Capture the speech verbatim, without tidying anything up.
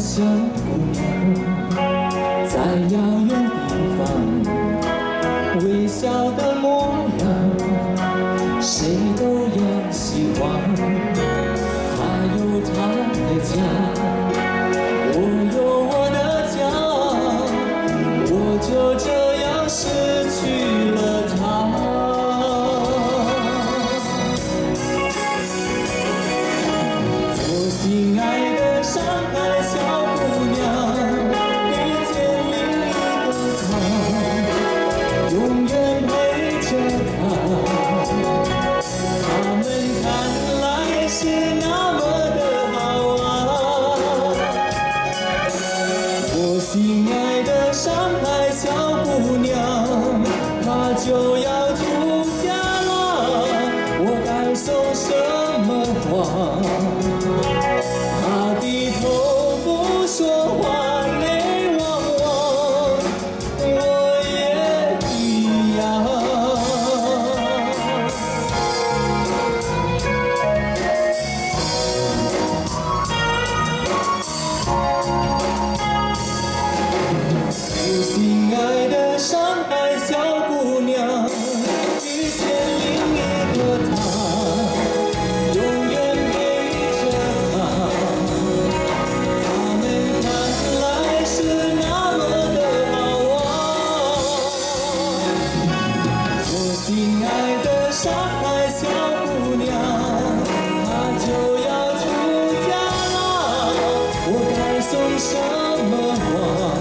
小姑娘，在遥远地方，微笑的模样，谁都要喜欢。她有她的家，我有我的家，我就这样失去了她。 亲爱的上海小姑娘，遇见另一个他，永远陪着她。他们看来是那么的好啊！我心爱的上海小姑娘，她就要出嫁了，我该送什么花？ 他低头不说话，泪汪汪，我也一样。我心爱的上海小姑娘，遇见另一个他，永远陪着她。 亲爱的上海小姑娘，她就要出嫁了，我该送什么花？